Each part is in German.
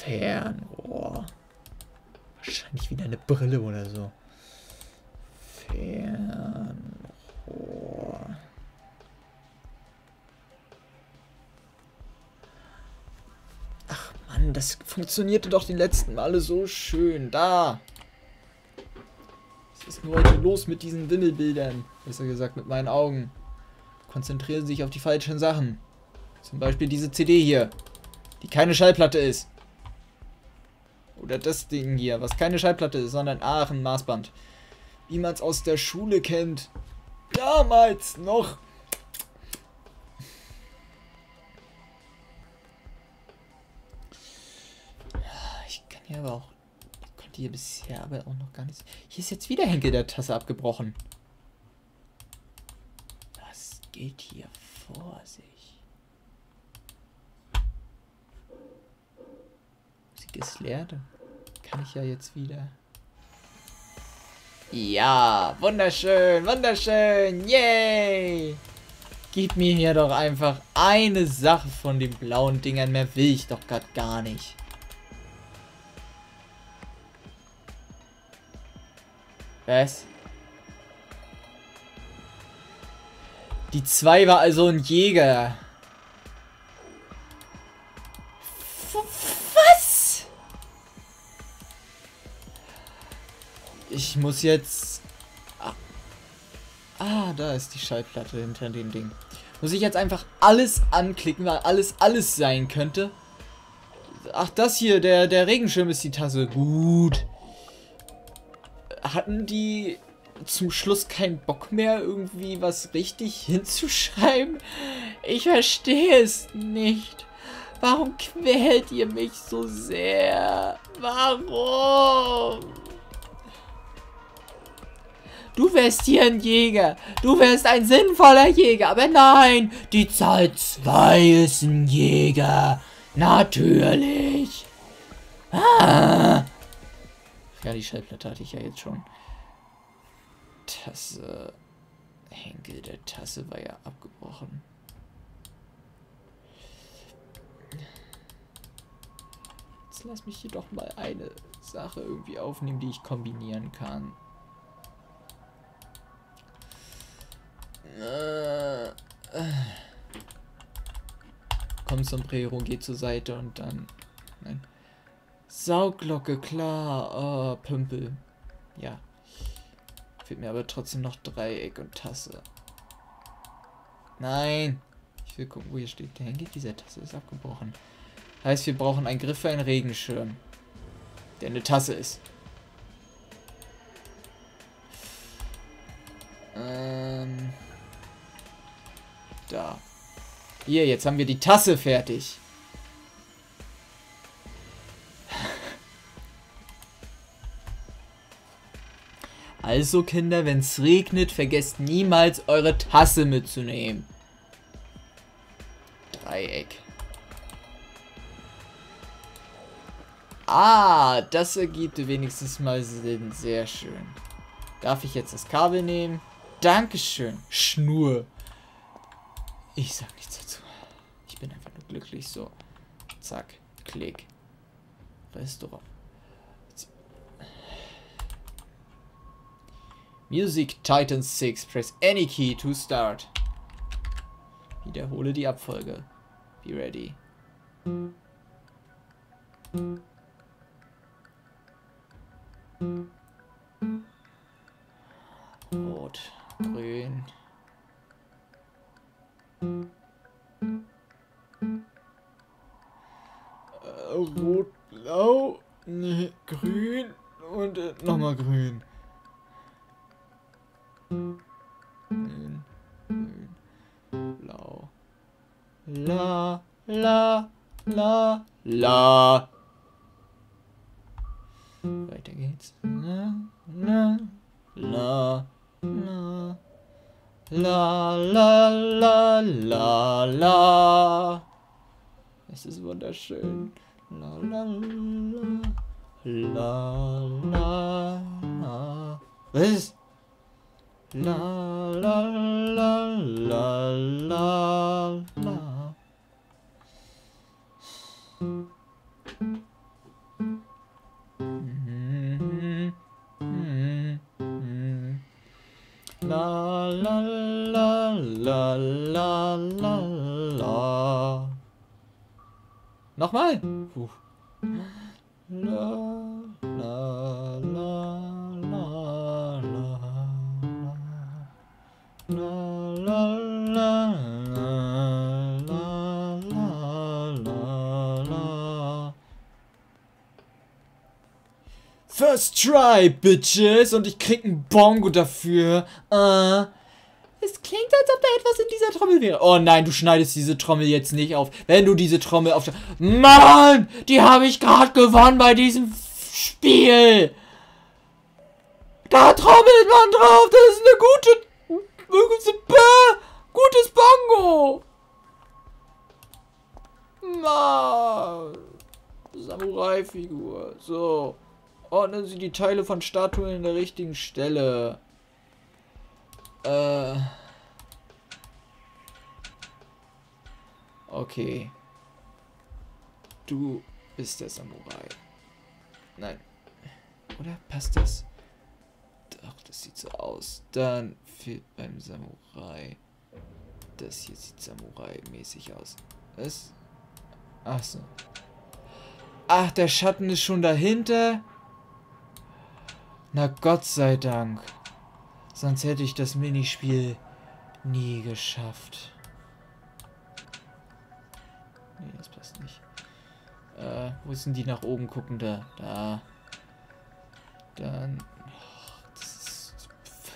Fernrohr. Wahrscheinlich wieder eine Brille oder so. Fernrohr. Ach Mann, das funktionierte doch die letzten Male so schön. Da. Was ist denn heute los mit diesen Wimmelbildern? Besser gesagt mit meinen Augen. Konzentrieren sich auf die falschen Sachen. Zum Beispiel diese CD hier, die keine Schallplatte ist. Oder das Ding hier, was keine Schallplatte ist, sondern ein Maßband. Wie man es aus der Schule kennt. Damals noch. Ich kann hier aber auch... Ich konnte hier bisher aber auch noch gar nichts... Hier ist jetzt wieder Henkel der Tasse abgebrochen. Was geht hier vor sich? Musik ist leer. Dann kann ich ja jetzt wieder... Ja, wunderschön, wunderschön, yay! Gib mir hier doch einfach eine Sache von den blauen Dingern, mehr will ich doch gerade gar nicht. Was? Die 2 war also ein Jäger. Was? Ich muss jetzt... da ist die Schallplatte hinter dem Ding. Muss ich jetzt einfach alles anklicken, weil alles sein könnte? Ach, das hier, der Regenschirm ist die Tasse. Gut. Hatten die zum Schluss keinen Bock mehr, irgendwie was richtig hinzuschreiben? Ich verstehe es nicht. Warum quält ihr mich so sehr? Warum? Du wärst hier ein Jäger. Du wärst ein sinnvoller Jäger. Aber nein, die Zahl 2 ist ein Jäger. Natürlich. Ja, die Schallplatte hatte ich ja jetzt schon. Tasse. Henkel der Tasse war ja abgebrochen. Jetzt lass mich hier doch mal eine Sache irgendwie aufnehmen, die ich kombinieren kann. Komm, Sombrero, geh zur Seite und dann... Nein. Sauglocke, klar. Oh, Pümpel. Ja. Fehlt mir aber trotzdem noch Dreieck und Tasse. Nein. Ich will gucken, wo hier steht. Der Henkel dieser Tasse ist abgebrochen. Heißt, wir brauchen einen Griff für einen Regenschirm. Der eine Tasse ist. Da. Hier, jetzt haben wir die Tasse fertig. Also Kinder, wenn es regnet, vergesst niemals eure Tasse mitzunehmen. Dreieck. Das ergibt wenigstens mal Sinn. Sehr schön. Darf ich jetzt das Kabel nehmen? Dankeschön. Schnur. Ich sag nichts dazu. Ich bin einfach nur glücklich. So. Zack. Klick. Restaurant. Music Titan 6. Press any key to start. Wiederhole die Abfolge. Be ready. Rot. Grün. Rot, blau, nee, grün und nochmal grün. Grün, blau. La, la, la, la. Weiter geht's. La, la, la, la. La, la, la, la, la. Es ist wunderschön. La, la, la. La, la, la. Was? La, la, la, la, la, la. Nochmal. Puh. La, la, la, la, la, la, la, la, la, la, la. First try, bitches! Und ich krieg einen Bongo dafür. Es klingt, als ob da etwas in dieser Trommel wäre. Oh nein, du schneidest diese Trommel jetzt nicht auf. Wenn du diese Trommel auf... Mann! Die habe ich gerade gewonnen bei diesem Spiel! Da trommelt man drauf! Das ist eine gutes Bongo! Mann! Samurai-Figur. So. Ordnen Sie die Teile von Statuen in der richtigen Stelle. Okay. Du bist der Samurai. Nein. Oder? Passt das? Doch, das sieht so aus. Dann fehlt beim Samurai. Das hier sieht Samurai-mäßig aus. Was? Ach so. Ach, der Schatten ist schon dahinter? Na Gott sei Dank. Sonst hätte ich das Minispiel nie geschafft. Nee, das passt nicht. Wo ist denn die nach oben guckende? Da. Dann. Oh, das ist.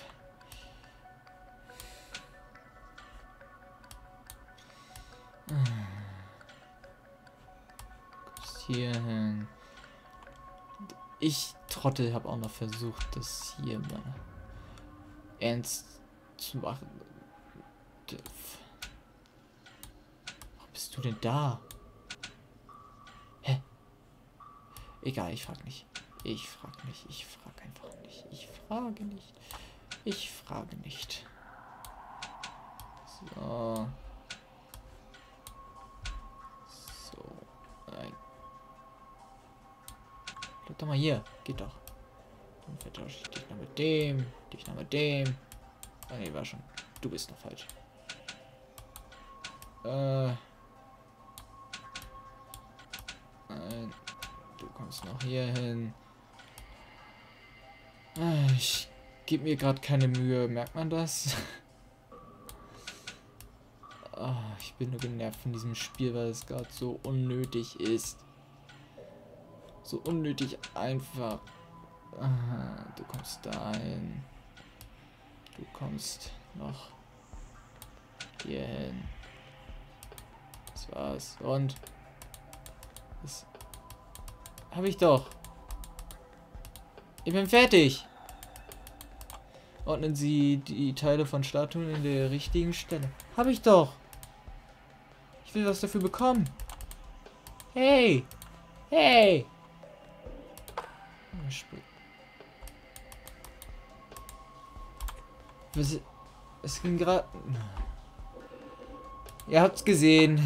Kommst hier hin. Ich, Trottel, habe auch noch versucht, das hier mal ernst zu machen. Wo bist du denn da? Hä? Egal, ich frag nicht. Ich frag nicht. Ich frag einfach nicht. Ich frage nicht. Ich frage nicht. So. So. Nein. Bleib doch mal hier. Geht doch. Dann vertausche ich dich noch mit dem. Dich noch mit dem. Ah ne, war schon. Du bist noch falsch. Nein. Du kommst noch hier hin. Ich gebe mir gerade keine Mühe. Merkt man das? Ich bin nur genervt von diesem Spiel, weil es gerade so unnötig ist. So unnötig einfach. Du kommst dahin. Du kommst noch hier hin. Das war's. Und das habe ich doch. Ich bin fertig. Ordnen Sie die Teile von Statuen in der richtigen Stelle. Habe ich doch. Ich will was dafür bekommen. Hey. Hey. Es ging gerade... Ihr habt's gesehen.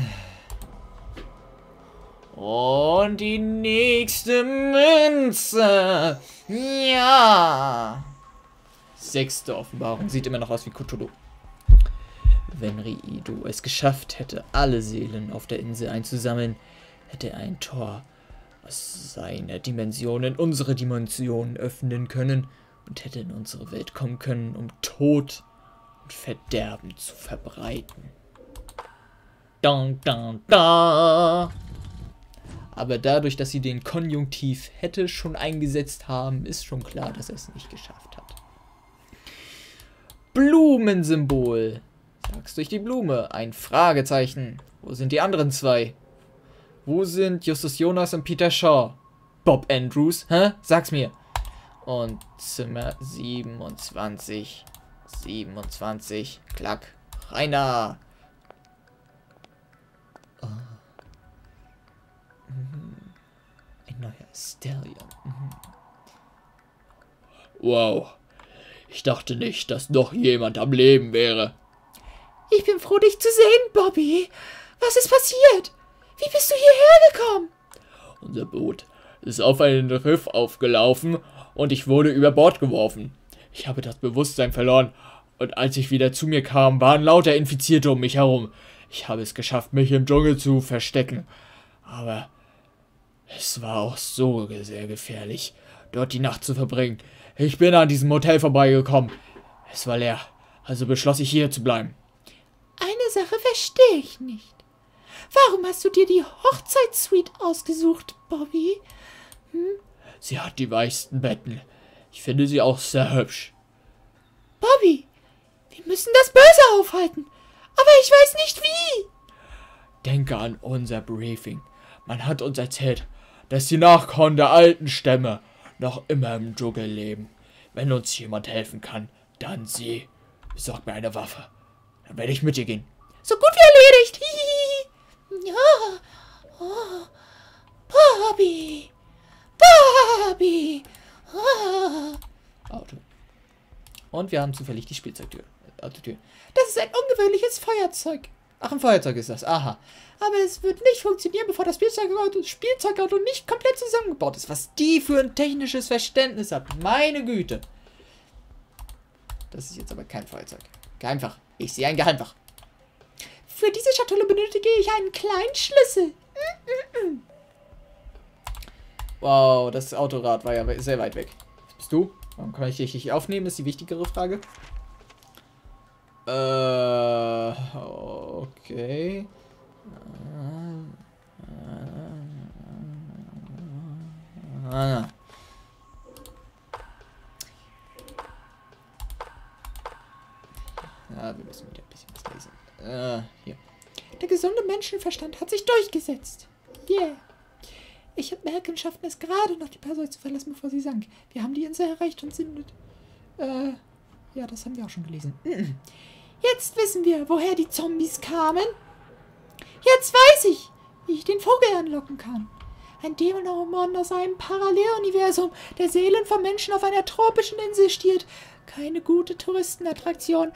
Und die nächste Münze. Ja. 6. Offenbarung. Sieht immer noch aus wie Cthulhu. Wenn Riido es geschafft hätte, alle Seelen auf der Insel einzusammeln, hätte er ein Tor aus seiner Dimension in unsere Dimension öffnen können und hätte in unsere Welt kommen können, um Tod und Verderben zu verbreiten. Dun, dun, dun. Aber dadurch, dass sie den Konjunktiv hätte schon eingesetzt haben, ist schon klar, dass er es nicht geschafft hat. Blumensymbol. Sag's durch die Blume. Ein Fragezeichen. Wo sind die anderen zwei? Wo sind Justus Jonas und Peter Shaw? Bob Andrews? Hä? Sag's mir. Und Zimmer 27. 27. Klack. Rainer. Oh. Ein neuer Stallion. Wow. Ich dachte nicht, dass noch jemand am Leben wäre. Ich bin froh, dich zu sehen, Bobby. Was ist passiert? Wie bist du hierher gekommen? Unser Boot ist auf einen Riff aufgelaufen und ich wurde über Bord geworfen. Ich habe das Bewusstsein verloren und als ich wieder zu mir kam, waren lauter Infizierte um mich herum. Ich habe es geschafft, mich im Dschungel zu verstecken. Aber es war auch so sehr gefährlich, dort die Nacht zu verbringen. Ich bin an diesem Hotel vorbeigekommen. Es war leer, also beschloss ich hier zu bleiben. Eine Sache verstehe ich nicht. Warum hast du dir die Hochzeitssuite ausgesucht, Bobby? Sie hat die weichsten Betten. Ich finde sie auch sehr hübsch. Bobby, wir müssen das Böse aufhalten. Aber ich weiß nicht wie. Denke an unser Briefing. Man hat uns erzählt, dass die Nachkommen der alten Stämme noch immer im Dschungel leben. Wenn uns jemand helfen kann, dann sie. Besorg mir eine Waffe. Dann werde ich mit dir gehen. So gut wie erledigt. Hihihi. Ja. Oh. Bobby. Bobby. Oh. Auto. Und wir haben zufällig die Spielzeugtür. Autotür. Das ist ein ungewöhnliches Feuerzeug. Ach, ein Feuerzeug ist das. Aha. Aber es wird nicht funktionieren, bevor das Spielzeugauto nicht komplett zusammengebaut ist. Was die für ein technisches Verständnis hat. Meine Güte. Das ist jetzt aber kein Feuerzeug. Geheimfach. Ich sehe ein Geheimfach. Für diese Schatulle benötige ich einen kleinen Schlüssel. Wow, das Autorad war ja sehr weit weg. Was bist du? Warum kann ich dich nicht aufnehmen? Ist die wichtigere Frage. Okay. Ja, wir müssen wieder ein bisschen was lesen. Hier. Der gesunde Menschenverstand hat sich durchgesetzt. Yeah. Ich und Malcolm schafften es gerade noch, die Perseus zu verlassen, bevor sie sank. Wir haben die Insel erreicht und sind mit... Ja, das haben wir auch schon gelesen. Jetzt wissen wir, woher die Zombies kamen. Jetzt weiß ich, wie ich den Vogel anlocken kann. Ein Dämonenhormon aus einem Paralleluniversum, der Seelen von Menschen auf einer tropischen Insel stiehlt. Keine gute Touristenattraktion.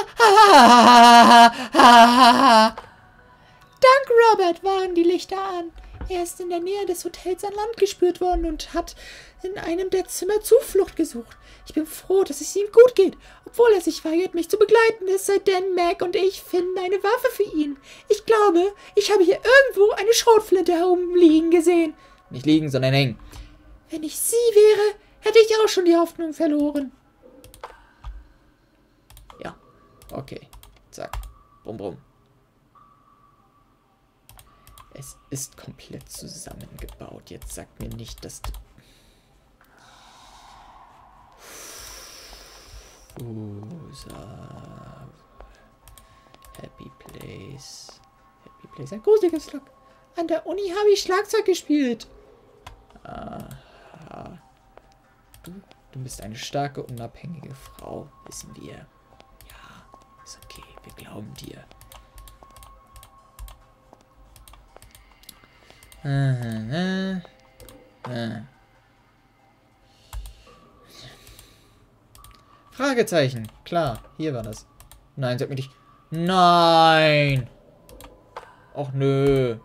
Dank Robert waren die Lichter an. Er ist in der Nähe des Hotels an Land gespürt worden und hat in einem der Zimmer Zuflucht gesucht. Ich bin froh, dass es ihm gut geht, obwohl er sich weigert, mich zu begleiten. Es sei denn, Mac und ich finden eine Waffe für ihn. Ich glaube, ich habe hier irgendwo eine Schrotflinte herumliegen gesehen. Nicht liegen, sondern hängen. Wenn ich sie wäre, hätte ich auch schon die Hoffnung verloren. Ja. Okay. Zack. Brumm, brumm. Es ist komplett zusammengebaut. Jetzt sagt mir nicht, dass... Happy Place. Happy Place. Ein gruseliges Schlag. An der Uni habe ich Schlagzeug gespielt. Aha. Du bist eine starke, unabhängige Frau, wissen wir. Ja, ist okay. Wir glauben dir. Fragezeichen. Klar, hier war das. Nein, sag mir nicht. Nein! Och nö.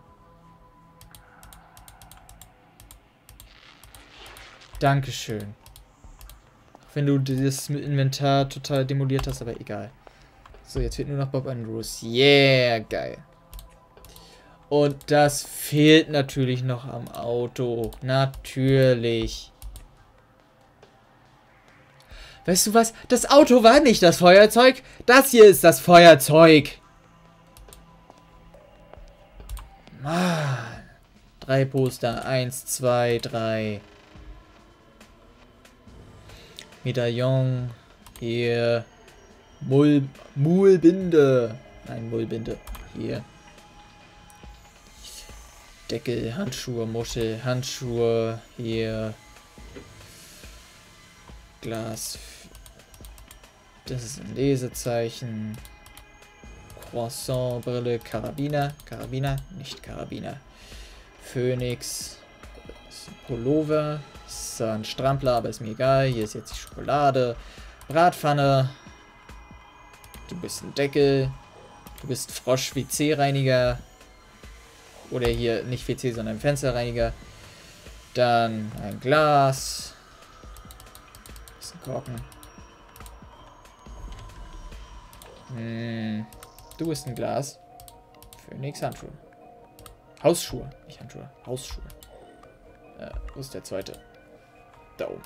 Dankeschön. Auch wenn du das Inventar total demoliert hast, aber egal. So, jetzt fehlt nur noch Bob Andrews. Yeah, geil. Und das fehlt natürlich noch am Auto. Natürlich. Weißt du was? Das Auto war nicht das Feuerzeug. Das hier ist das Feuerzeug. Mann. 3 Poster. 1, 2, 3. Medaillon. Hier. Mullbinde. Nein, Mullbinde. Hier. Deckel, Handschuhe, Muschel, Handschuhe, hier. Glas. Das ist ein Lesezeichen. Croissant, Brille, Karabiner. Karabiner, nicht Karabiner. Phönix. Das ist ein Pullover. Das ist ein Strampler, aber ist mir egal. Hier ist jetzt die Schokolade. Bratpfanne. Du bist ein Deckel. Du bist Frosch-WC-Reiniger. Oder hier nicht WC, sondern Fensterreiniger. Dann ein Glas. Das ist ein Korken. Du bist ein Glas. Phönix Handschuhe. Hausschuhe. Nicht Handschuhe. Hausschuhe. Wo ist der zweite? Da oben.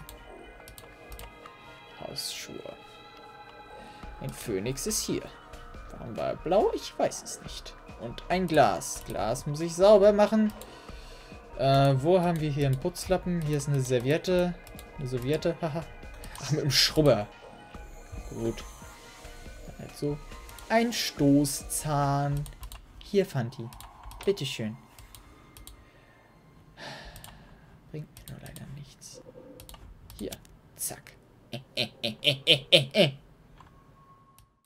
Hausschuhe. Ein Phönix ist hier. Warum war er blau? Ich weiß es nicht. Und ein Glas. Glas muss ich sauber machen. Wo haben wir hier einen Putzlappen? Hier ist eine Serviette. Eine Serviette. Haha. Ach, mit dem Schrubber. Gut. Also ein Stoßzahn. Hier, Fanti. Bitteschön. Bringt mir nur leider nichts. Hier. Zack.